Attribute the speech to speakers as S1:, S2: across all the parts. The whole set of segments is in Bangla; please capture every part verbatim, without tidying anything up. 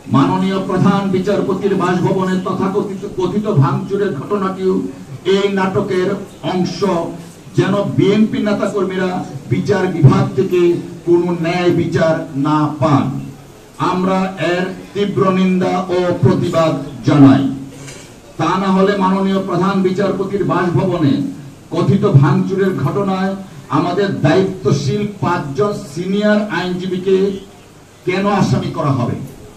S1: মাননীয় প্রধান বিচারপতির বাসভবনের তথাকথিত কথিত ভাঙচুরের ঘটনাটিও এই নাটকের অংশ, যেন বিএনপি নেতা কর্মীরা বিচার বিভাগ থেকে কোনো ন্যায় বিচার না পান। আমরা এর তীব্র নিন্দা ও প্রতিবাদ জানাই। তা না হলে মাননীয় প্রধান বিচারপতির বাসভবনে কথিত ভাঙচুরের ঘটনায় আমাদের দায়িত্বশীল পাঁচজন সিনিয়র আইনজীবীকে কেন আসামি করা হবে?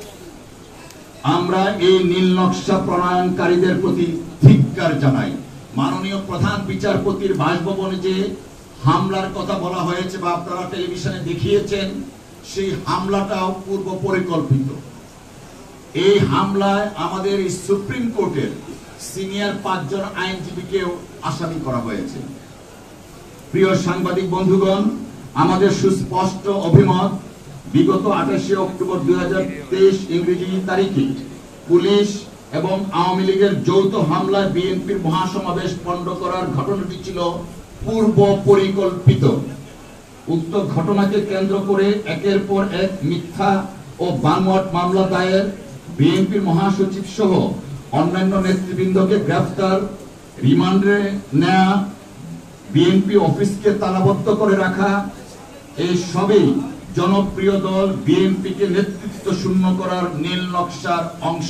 S1: আমরা এই নীল নকশা প্রণয়নকারীদের প্রতি ধিক্কার জানাই। মাননীয় প্রধান বিচারপতির বাসভবনে যে হামলার কথা বলা হয়েছে বা আপনারা টেলিভিশনে দেখিয়েছেন, সেই হামলাটাও পূর্ব পরিকল্পিত। এই হামলায় আমাদের সুপ্রিম কোর্টের সিনিয়র পাঁচজন আইনজীবীকেও আসামি করা হয়েছে। প্রিয় সাংবাদিক বন্ধুগণ, আমাদের সুস্পষ্ট অভিমত, বিগত আঠাশে অক্টোবর দুই হাজার তেইশ ইংরেজি তারিখে পুলিশ এবং আওয়ামী লীগের যৌথ হামলায় বিএনপির মহাসমাবেশ পণ্ড করার ঘটনাটি ছিল পূর্ব পরিকল্পিত। উক্ত ঘটনাকে কেন্দ্র করে একের পর এক মিথ্যা ও বানোয়াট মামলা দায়ের, বিএনপির মহাসচিব সহ অন্যান্য নেতৃবৃন্দকে গ্রেফতার, রিমান্ডে নেওয়া, বিএনপি অফিসকে তালাবদ্ধ করে রাখা, এই সবই জনপ্রিয় দল বিএনপিকে নেতৃত্ব শূন্য করার নীল নকশার অংশ,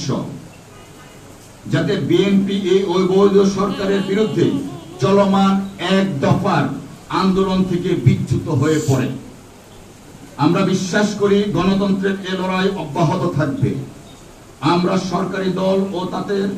S1: যাতে বিএনপি এই অবৈধ সরকারের বিরুদ্ধে চলমান এক দফার আন্দোলন থেকে বিচ্যুত হয়ে পড়ে। আমরা বিশ্বাস করি গণতন্ত্রের এ লড়াই অব্যাহত থাকবে। আমরা সরকারি দল ও তাদের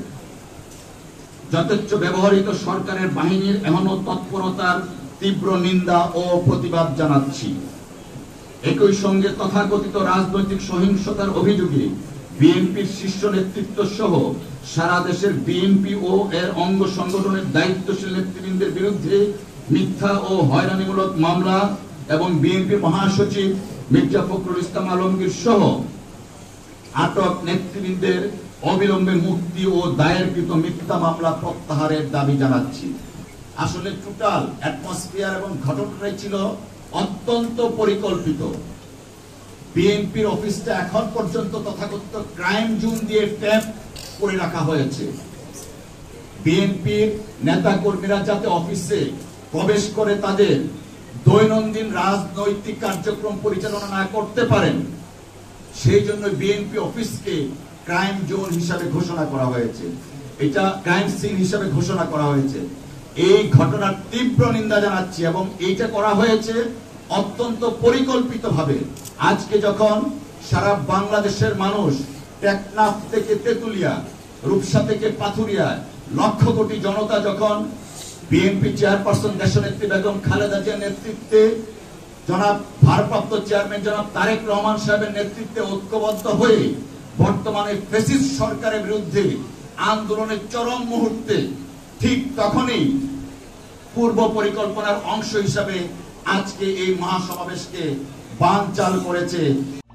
S1: যথেচ্ছ ব্যবহৃত সরকারের বাহিনীর এখনো তৎপরতার তীব্র নিন্দা ও প্রতিবাদ জানাচ্ছি। একই সঙ্গে তথাকথিত রাজনৈতিক সহিংসতার অভিযোগে বিএনপির শীর্ষ নেতৃত্ব সহ সারা দেশের বিএনপি ও এর অঙ্গ সংগঠনের দায়িত্বশীল নেতৃবৃন্দের বিরুদ্ধে মিথ্যা ও হয়রানিমূলক মামলা এবং বিএনপির মহাসচিব মির্জা ফখরুল ইসলাম আলমগীর সহ আটক নেতৃবৃন্দের অবিলম্বে মুক্তি ও দায়েরকৃত মিথ্যা মামলা প্রত্যাহারের দাবি জানাচ্ছি। আসলে টোটাল অ্যাটমসফিয়ার এবং ঘটনাটাই ছিল অত্যন্ত পরিকল্পিত। বিএনপির অফিসটা এখন পর্যন্ত তথাকথিত ক্রাইম জোন দিয়ে ট্যাপ করে রাখা হয়েছে। বিএনপির নেতা কর্মীরা যাতে অফিসে প্রবেশ করে তাদের দৈনন্দিন রাজনৈতিক কার্যক্রম পরিচালনা না করতে পারেন, সেই জন্য বিএনপি অফিসকে ক্রাইম জোন হিসাবে ঘোষণা করা হয়েছে, এটা ক্রাইম সিন হিসাবে ঘোষণা করা হয়েছে। এই ঘটনার তীব্র নিন্দা জানাচ্ছি এবং এইটা করা হয়েছে অত্যন্ত পরিকল্পিতভাবে। আজকে যখন সারা বাংলাদেশের মানুষ টেকনাফ থেকে তেতুলিয়া, রূপসা থেকে পাথুরিয়া, লক্ষ কোটি জনতা যখন বিএনপি চেয়ারপারসন দেশনেত্রী বেগম খালেদা জিয়ার নেতৃত্বে, জনাব ভারপ্রাপ্ত চেয়ারম্যান জনাব তারেক রহমান সাহেবের নেতৃত্বে ঐক্যবদ্ধ হয়ে বর্তমানে ফ্যাসিস্ট সরকারের বিরুদ্ধে আন্দোলনের চরম মুহূর্তে, ঠিক তখনই পূর্ব পরিকল্পনার অংশ হিসাবে আজকে এই মহাসমাবেশকে বানচাল করেছে